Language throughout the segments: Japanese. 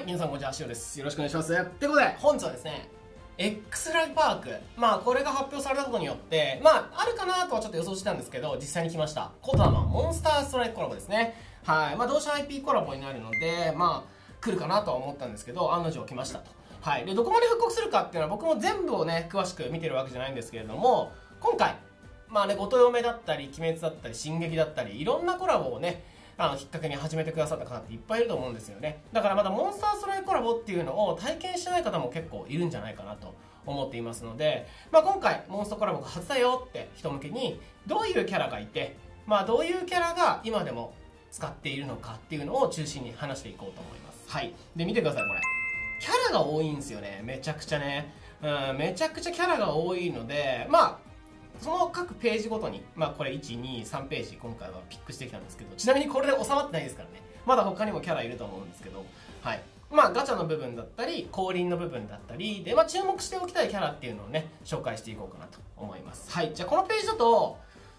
皆さんこんにちは、しおです。よろしくお願いします。ということで、本日はですね、X ライパーク。これが発表されたことによって、あるかなとはちょっと予想してたんですけど、実際に来ました。コタマンモンスターストライクコラボですね。はい。同社 IP コラボになるので、来るかなとは思ったんですけど、案の定来ましたと。はい。で、どこまで復刻するかっていうのは僕も全部をね、詳しく見てるわけじゃないんですけれども、今回、ごとよめだったり、鬼滅だったり、進撃だったり、いろんなコラボをね、きっかけに始めてくださった方っていっぱいいると思うんですよね。だからまだモンスターストライクコラボっていうのを体験してない方も結構いるんじゃないかなと思っていますので、今回モンストコラボが初だよって人向けにどういうキャラがいて、どういうキャラが今でも使っているのかっていうのを中心に話していこうと思います。はい。で、見てください、これ。キャラが多いんですよね。めちゃくちゃね。めちゃくちゃキャラが多いので、その各ページごとに、これ1、2、3ページ今回はピックしてきたんですけど、ちなみにこれで収まってないですからね。まだ他にもキャラいると思うんですけど、はい。ガチャの部分だったり、降臨の部分だったり、で、注目しておきたいキャラっていうのをね、紹介していこうかなと思います。はい。じゃあこのページだと、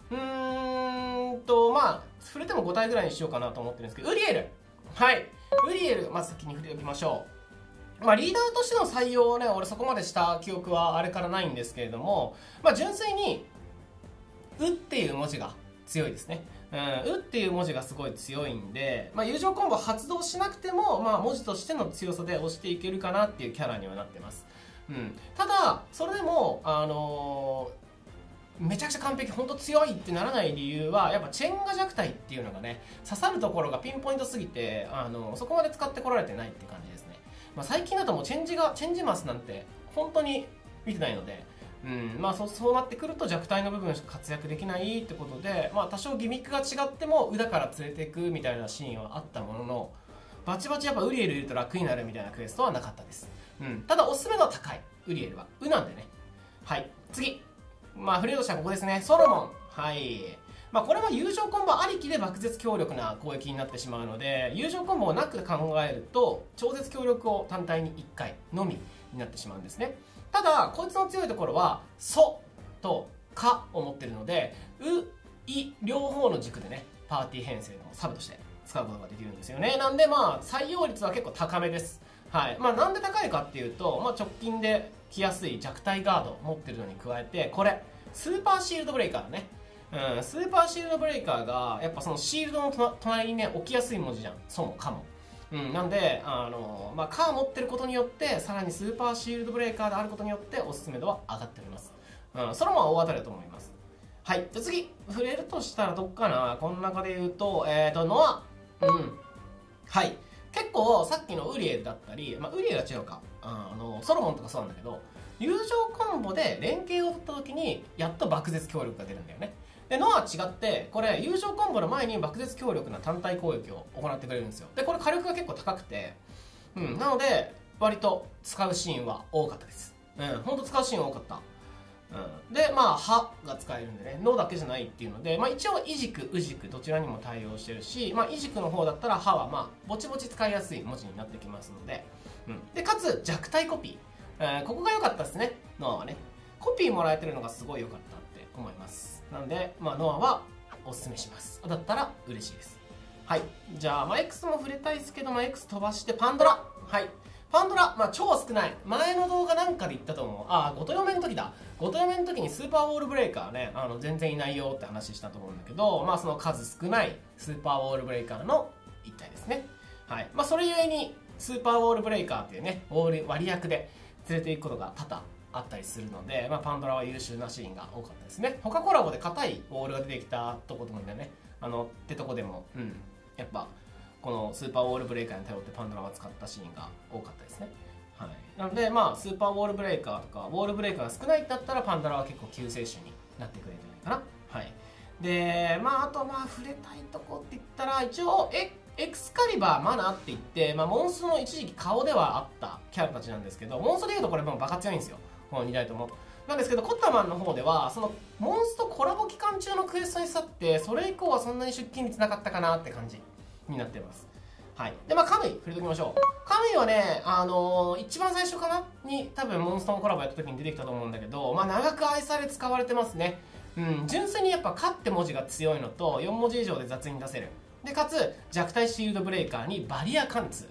触れても5体ぐらいにしようかなと思ってるんですけど、ウリエル。はい。ウリエル、まず先に触れておきましょう。リーダーとしての採用をね、俺そこまでした記憶はあれからないんですけれども、純粋に、うっていう文字が強いですね。うっていう文字がすごい強いんで、友情コンボ発動しなくても、文字としての強さで押していけるかなっていうキャラにはなってます。ただ、それでも、めちゃくちゃ完璧、本当強いってならない理由は、やっぱチェンガ弱体っていうのがね、刺さるところがピンポイントすぎて、そこまで使ってこられてないって感じですね。最近だともうチェンジマスなんて本当に見てないので、そうなってくると弱体の部分しか活躍できないってことで、多少ギミックが違ってもうだから連れていくみたいなシーンはあったものの、バチバチやっぱウリエルいると楽になるみたいなクエストはなかったです。ただおすすめ度は高い。ウリエルは。なんでね。はい。次。フレードしたらここですね。ソロモン。はい。これは友情コンボありきで爆絶強力な攻撃になってしまうので、友情コンボをなく考えると、超絶強力を単体に1回のみになってしまうんですね。ただ、こいつの強いところは、ソとカを持ってるので、イ、両方の軸でね、パーティー編成のサブとして使うことができるんですよね。なんで、採用率は結構高めです。はい。なんで高いかっていうと、直近で来やすい弱体ガードを持ってるのに加えて、これ、スーパーシールドブレイカーだね。スーパーシールドブレイカーが、やっぱそのシールドの隣にね、置きやすい文字じゃん。ソもカも。なんで、カー持ってることによって、さらにスーパーシールドブレイカーであることによって、おすすめ度は上がっております。それも大当たりだと思います。はい。じゃあ次、触れるとしたらどっかな、この中で言うと、ノア。はい。結構、さっきのウリエルだったり、ウリエルは違うか。ソロモンとかそうなんだけど、友情コンボで連携を取った時に、やっと爆絶強力が出るんだよね。で、ノアは違って、これ、友情コンボの前に爆絶強力な単体攻撃を行ってくれるんですよ。で、これ火力が結構高くて、なので、割と使うシーンは多かったです。ほんと使うシーンは多かった。で、歯が使えるんでね、脳だけじゃないっていうので、一応、イ軸、ウ軸、どちらにも対応してるし、イ軸の方だったら歯は、ぼちぼち使いやすい文字になってきますので、で、かつ、弱体コピー。ここが良かったですね、ノアはね。コピーもらえてるのがすごい良かったって思います。なんで、ノアはおすすめします。だったら嬉しいです。はい。じゃあ、X も触れたいですけど、X 飛ばしてパンドラ。はい。パンドラ、超少ない。前の動画なんかで言ったと思う。ごとよめの時だ。ごとよめの時にスーパーウォールブレイカーね、全然いないよって話したと思うんだけど、その数少ないスーパーウォールブレイカーの一体ですね。はい。それゆえに、スーパーウォールブレイカーっていうね、割役で連れていくことが多々あったりするので、パンドラは優秀なシーンが多かったですね。他コラボで硬いウォールが出てきたとこともね、ってとこでも、やっぱ、このスーパーウォールブレイカーに頼ってパンドラは使ったシーンが多かったですね。はい。なので、スーパーウォールブレイカーとか、ウォールブレイカーが少ないんだったら、パンドラは結構救世主になってくれるんじゃないかな。はい。で、あと、触れたいとこって言ったら、一応、エクスカリバー、マナって言って、モンストの一時期顔ではあったキャラたちなんですけど、モンストで言うとこれもうバカ強いんですよ。この2台とも。なんですけど、コッタマンの方では、その、モンストコラボ期間中のクエストに去って、それ以降はそんなに出勤率なかったかなって感じになってます。はい。で、カムイ、触れときましょう。カムイはね、一番最初かなに、多分モンストのコラボやった時に出てきたと思うんだけど、長く愛され使われてますね。純粋にやっぱ、カって文字が強いのと、4文字以上で雑に出せる。で、かつ、弱体シールドブレイカーにバリア貫通。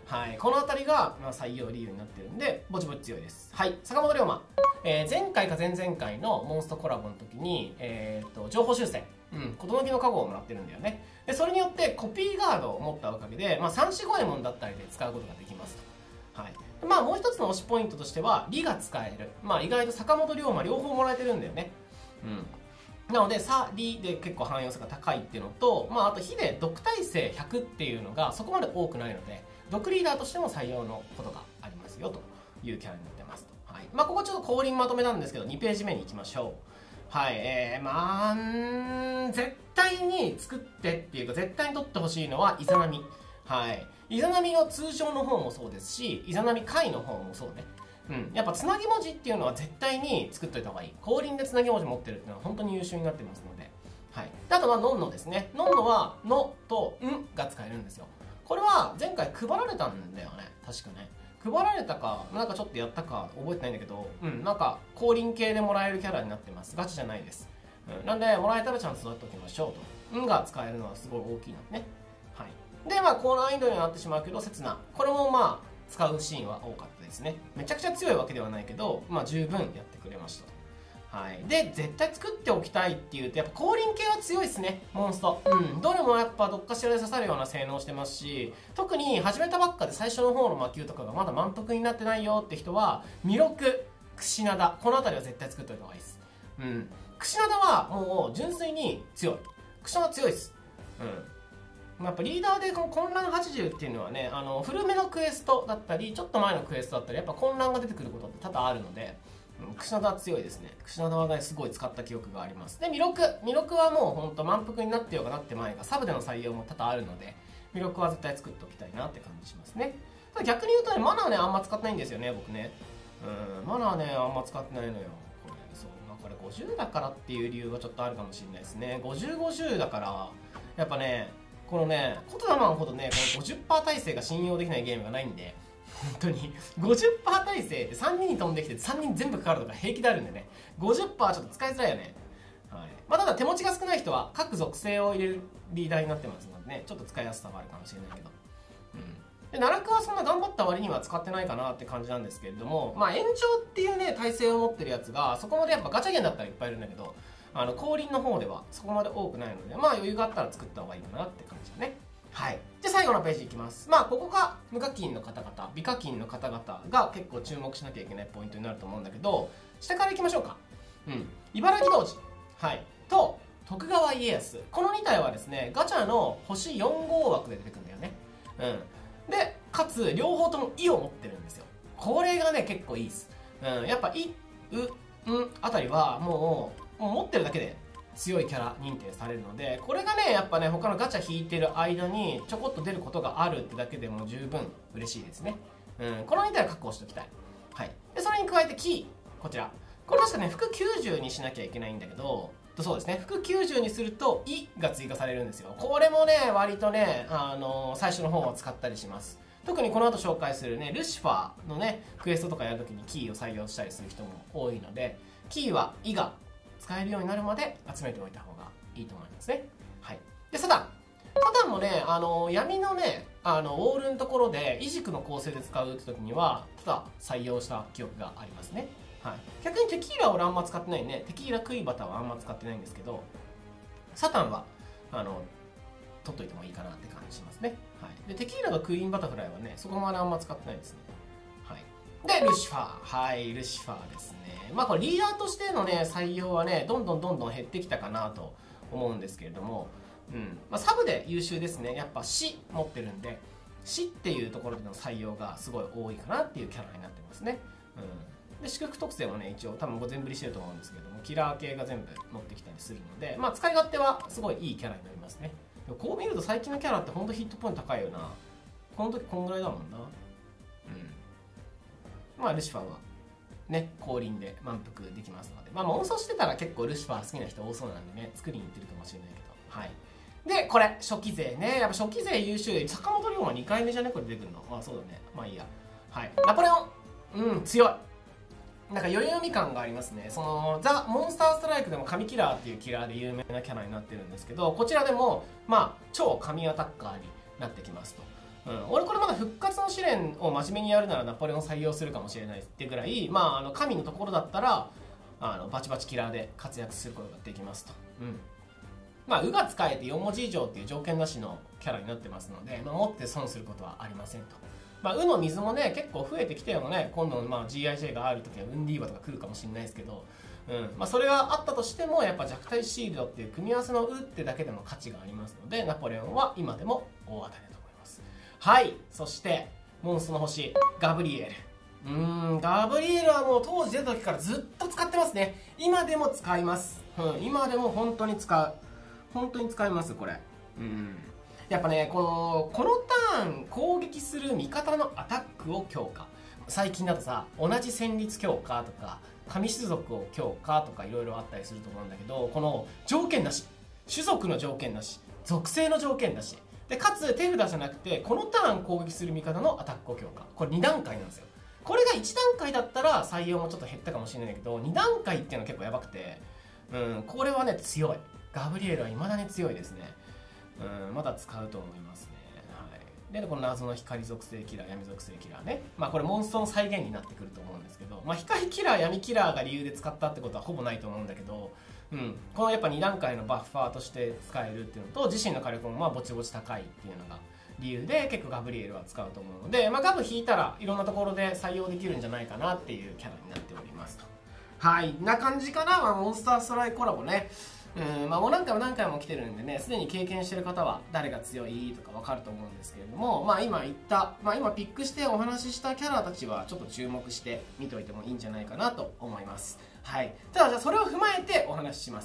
はい、この辺りが、まあ、採用理由になってるんでぼちぼち強いです。はい、坂本龍馬、前回か前々回のモンストコラボの時に、情報修正、ことのきの加護をもらってるんだよね。でそれによってコピーガードを持ったおかげで、まあ、345右衛門だったりで使うことができますと。はい、まあもう一つの推しポイントとしては理が使える、まあ、意外と坂本龍馬両方もらえてるんだよね。なので、さ、りで結構汎用性が高いっていうのと、まあ、あと、ひで、毒耐性100っていうのがそこまで多くないので、毒リーダーとしても採用のことがありますよというキャラになってますと。はい。まあ、ここちょっと降臨まとめなんですけど、2ページ目に行きましょう。はい。まあ、絶対に作ってっていうか、絶対に取ってほしいのは、イザナミ。はい。イザナミの通常の方もそうですし、イザナミ回の方もそうね。やっぱつなぎ文字っていうのは絶対に作っといた方がいい。降臨でつなぎ文字持ってるっていうのは本当に優秀になってますので。はい。であとはのんのですね。のんのはのとんが使えるんですよ。これは前回配られたんだよね。確かね。配られたか、なんかちょっとやったか覚えてないんだけど、なんか降臨系でもらえるキャラになってます。ガチじゃないです。なんで、もらえたらちゃんと育てておきましょうと。んが使えるのはすごい大きいのね。はい。で、まあ、高難易度になってしまうけど、刹那。これもまあ、使うシーンは多かったですね。めちゃくちゃ強いわけではないけど、まあ十分やってくれました。はい。で、絶対作っておきたいっていうと、やっぱ降臨系は強いですね、モンスト。どれもやっぱどっかしらで刺さるような性能してますし、特に始めたばっかで最初の方の魔球とかがまだ満腹になってないよって人は、弥勒、櫛灘、この辺りは絶対作っておいた方がいいです。櫛灘はもう純粋に強い。櫛灘強いです。やっぱリーダーでこの混乱80っていうのはね、古めのクエストだったりちょっと前のクエストだったりやっぱ混乱が出てくることって多々あるので、櫛灘は強いですね。櫛灘はねすごい使った記憶があります。で弥勒はもうほんと満腹になってようがなってまいがサブでの採用も多々あるので、弥勒は絶対作っておきたいなって感じしますね。ただ逆に言うとね、マナーねあんま使ってないんですよね、僕ね。マナーねあんま使ってないのよ。これ50だからっていう理由がちょっとあるかもしれないですね。50だからやっぱね、このね、コトダマンほどね、この 50% 耐性が信用できないゲームがないんで、本当に 50% 耐性って3人に飛んできて3人全部かかるとか平気であるんでね、50% ちょっと使いづらいよね。はい。まあ、ただ手持ちが少ない人は各属性を入れるリーダーになってますのでね、ちょっと使いやすさはあるかもしれないけど。で奈落はそんな頑張った割には使ってないかなって感じなんですけれども、まあ延長っていうね、耐性を持ってるやつが、そこまでやっぱガチャゲンだったらいっぱいいるんだけど、降臨の方ではそこまで多くないので、まあ余裕があったら作った方がいいかなって感じだね。はい。で、最後のページいきます。まあ、ここが無課金の方々、美課金の方々が結構注目しなきゃいけないポイントになると思うんだけど、下からいきましょうか。茨城童子。はい。と、徳川家康。この2体はですね、ガチャの星4号枠で出てくるんだよね。で、かつ、両方とも「い」を持ってるんですよ。これがね、結構いいです。やっぱ「い」「う」「ん」あたりはもう持ってるだけで強いキャラ認定されるので、これがねやっぱね他のガチャ引いてる間にちょこっと出ることがあるってだけでも十分嬉しいですね。この2体は確保しておきたい。はい。でそれに加えてキー、こちらこれ確かね服90にしなきゃいけないんだけど、そうですね、服90にすると「い」が追加されるんですよ。これもね割とね、最初の方は使ったりします。特にこの後紹介するねルシファーのねクエストとかやるときにキーを採用したりする人も多いので、キーは「い」が使えるようになるまで集めておいた方がいいと思いますね。はい。でサタンもね闇のねウォールのところでイジクの構成で使うって時にはただ採用した記憶がありますね。はい、逆にテキーラは俺あんま使ってないね。テキーラクイバタはあんま使ってないんですけど、サタンは取っといてもいいかなって感じしますね。はい、でテキーラとクイーンバタフライはねそこまであんま使ってないですね。はい、でルシファー、はいルシファーですね。まあこれリーダーとしてのね採用はねどんどん減ってきたかなと思うんですけれども、サブで優秀ですね。やっぱ死持ってるんで、死っていうところでの採用がすごい多いかなっていうキャラになってますね。で祝福特性はね一応多分全振りしてると思うんですけども、キラー系が全部持ってきたりするので、まあ使い勝手はすごいいいキャラになりますね。でもこう見ると最近のキャラってほんとヒットポイント高いよな。この時こんぐらいだもんな。まあルシファーはね降臨で満腹できますので、まあ妄想してたら結構ルシファー好きな人多そうなんでね作りに行ってるかもしれないけど、はい。でこれ初期勢ね、やっぱ初期勢優秀で坂本龍馬2回目じゃねこれ出てくるの。まあそうだね、まあいいや。はい、ナポレオン強い。なんか余裕み感がありますね。そのザ・モンスターストライクでも神キラーっていうキラーで有名なキャラになってるんですけど、こちらでもまあ超神アタッカーになってきますと。 俺これまだ復活の試練を真面目にやるならナポレオン採用するかもしれないってぐらい、神のところだったらバチバチキラーで活躍することができますと。うが使えて4文字以上っていう条件なしのキャラになってますので、持って損することはありませんと。うの水もね結構増えてきたよね。今度のGIJ がある時はウンディーバとか来るかもしれないですけど、それがあったとしてもやっぱ弱体シールドっていう組み合わせのウってだけでも価値がありますので、ナポレオンは今でも大当たりだと思います。はい。そしてモンストの星ガブリエル。ガブリエルはもう当時出た時からずっと使ってますね。今でも使います。今でも本当に使う。本当に使いますこれ。やっぱねこのターン攻撃する味方のアタックを強化。最近だとさ、同じ戦律強化とか神種族を強化とかいろいろあったりすると思うんだけど、この条件なし、種族の条件なし、属性の条件なしで、かつ手札じゃなくてこのターン攻撃する味方のアタックを強化。これ2段階なんですよ。これが1段階だったら採用もちょっと減ったかもしれないけど、2段階っていうのは結構やばくて、これはね強い。ガブリエルは未だに強いですね。まだ使うと思いますね。でこの謎の光属性キラー、闇属性キラーね、これモンストの再現になってくると思うんですけど、光キラー、闇キラーが理由で使ったってことはほぼないと思うんだけど、このやっぱ2段階のバッファーとして使えるっていうのと、自身の火力もぼちぼち高いっていうのが理由で結構ガブリエルは使うと思うので、ガブ引いたらいろんなところで採用できるんじゃないかなっていうキャラになっておりますと。な感じかな。モンスターストライコラボね。もう何回も来てるんでね、すでに経験してる方は誰が強いとか分かると思うんですけれども、今言った、今ピックしてお話ししたキャラたちはちょっと注目して見といてもいいんじゃないかなと思います。ただじゃあそれを踏まえてお話しします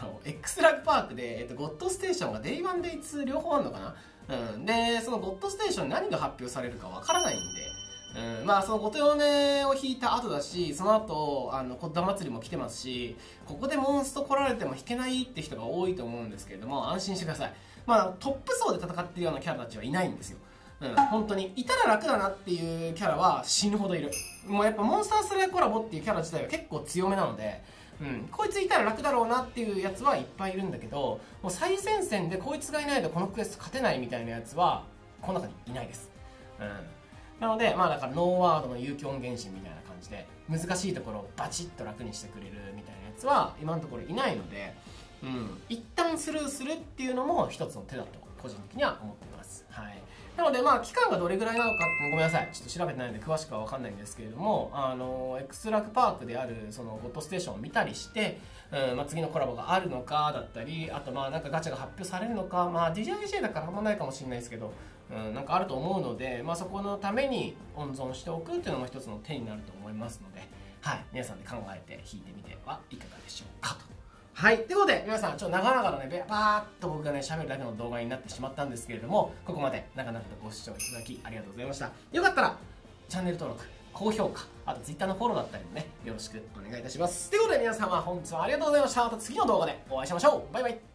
。X ラグパークで、ゴッドステーションが Day1、Day2 両方あるのかな。で、そのゴッドステーションに何が発表されるか分からないんで、そのご手骨を引いた後だし、その後コッダ祭りも来てますし、ここでモンスト来られても引けないって人が多いと思うんですけれども、安心してください。トップ層で戦ってるようなキャラたちはいないんですよ。本当にいたら楽だなっていうキャラは死ぬほどいる。もうやっぱモンスタースレイコラボっていうキャラ自体は結構強めなので、こいついたら楽だろうなっていうやつはいっぱいいるんだけど、もう最前線でこいつがいないとこのクエスト勝てないみたいなやつはこの中にいないです。なのでだからノーワードの有機音原神みたいな感じで難しいところをバチッと楽にしてくれるみたいなやつは今のところいないので、一旦スルーするっていうのも一つの手だと個人的には思っています。なので期間がどれぐらいなのかってごめんなさい、ちょっと調べてないので詳しくは分かんないんですけれども、X ラクパークであるそのゴッドステーションを見たりして、次のコラボがあるのかだったり、あとなんかガチャが発表されるのか、DJJ だからあんまないかもしれないですけど、なんかあると思うので、そこのために温存しておくっていうのも一つの手になると思いますので、皆さんで考えて弾いてみてはいかがでしょうかと。ということで皆さんちょっと長々とねバーッと僕がね喋るだけの動画になってしまったんですけれども、ここまで長々とご視聴いただきありがとうございました。よかったらチャンネル登録、高評価、あと Twitter のフォローだったりもねよろしくお願いいたします。ということで皆様本日はありがとうございました。また次の動画でお会いしましょう。バイバイ。